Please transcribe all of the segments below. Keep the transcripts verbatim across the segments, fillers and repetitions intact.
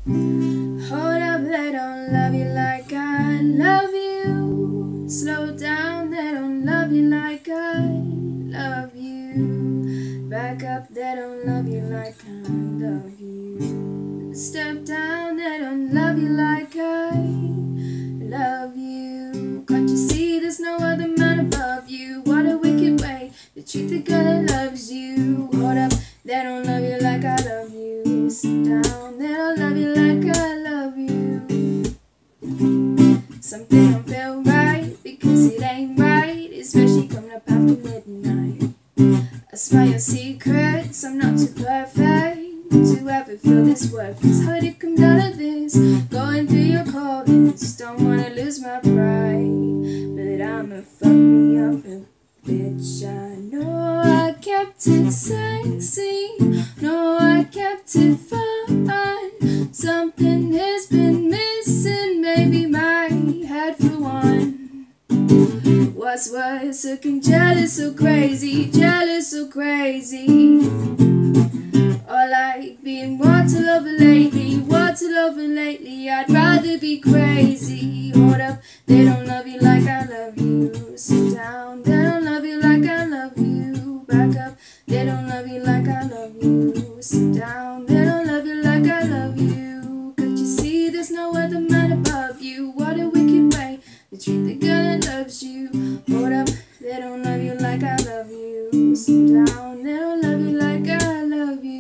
Hold up, they don't love you like I love you. Slow down, they don't love you like I love you. Back up, they don't love you like I love you. Step down, they don't love you like I love you. Can't you see there's no other man above you? What a wicked way to treat the girl that loves you. Hold up, they don't love you like I love you. Sit down, they don't love you like I love you. Something don't feel right, because it ain't right, especially coming up after midnight. I smell your secrets, I'm not too perfect to ever feel this worthless. How did it come down to this? Going through your callings, don't wanna lose my pride, but I'ma fuck me up a bitch. I know I kept it sexy, no I kept it fun. Something has been missing, maybe my head for one. What's worse, looking jealous or crazy, jealous or crazy. Or like being water lover lately, water lover lately. I'd rather be crazy. Hold up, they don't love you like I love you. Sit down, they don't love you like I love you. Back up, they don't love you like I love you. Sit down, they don't love you like I love you. Can't you see there's no other man above you? What a wicked way to treat the girl that loves you. Hold up, they don't love you like I love you. Sit down, they don't love you like I love you.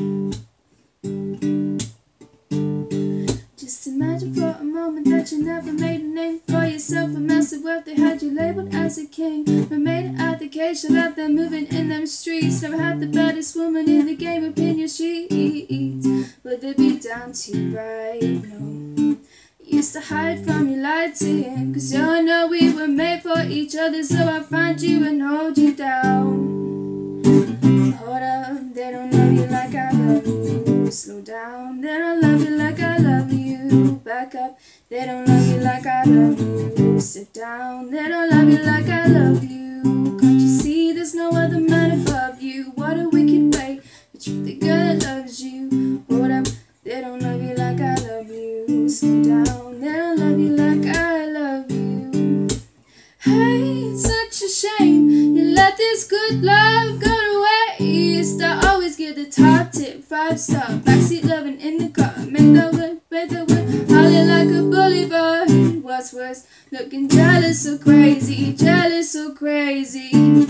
Just imagine for a moment that you never made a name for yourself, a massive wealth. They had you labeled as a king, but made an application out there moving in them streets. Never had the baddest woman in the game up in your sheets. Would they be down too bright? No. Used to hide from you, lied to him, cause you know we were made for each other. So I find you and hold you down. Hold up, they don't love you like I love you. Slow down, they don't love you like I love you. Back up, they don't love you like I love you. Sit down, they don't love you like I love you. Can't you see there's no other man above you? What a wicked way to treat the girl that loves you. Hold up, they don't love you like I love you. Slow down, they don't love you like I love you. Hey, it's such a shame you let this good love go to waste. I always give the top tip, five star, backseat loving in the car. Make that work, make that work, holly like a bully boy. What's worse, looking jealous or crazy, jealous or crazy.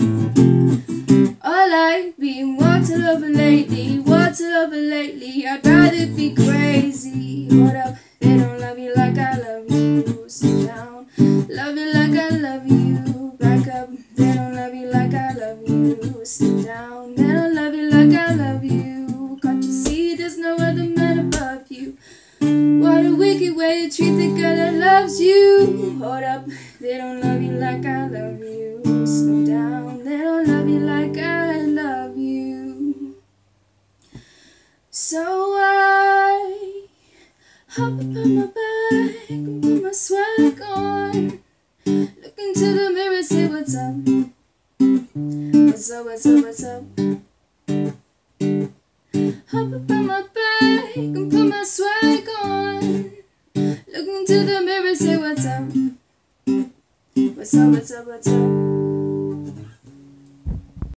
Or like being water lover lately, water lover lately. I'd rather be crazy. Hold up, they don't love you like I love you. Sit down, love you like I love you. Back up, they don't love you like I love you. Sit down, they don't love you like I love you. Can't you see there's no other man above you? What a wicked way to treat the girl that loves you. Hold up, they don't love you like I love you. Slow down, they don't love you like I love you. So I hop up on my back and put my swag on. Look into the mirror, say what's up. What's up, what's up, what's up? Hop up on my back and put my swag on. Look into the mirror, say what's up. What's up, what's up, what's up?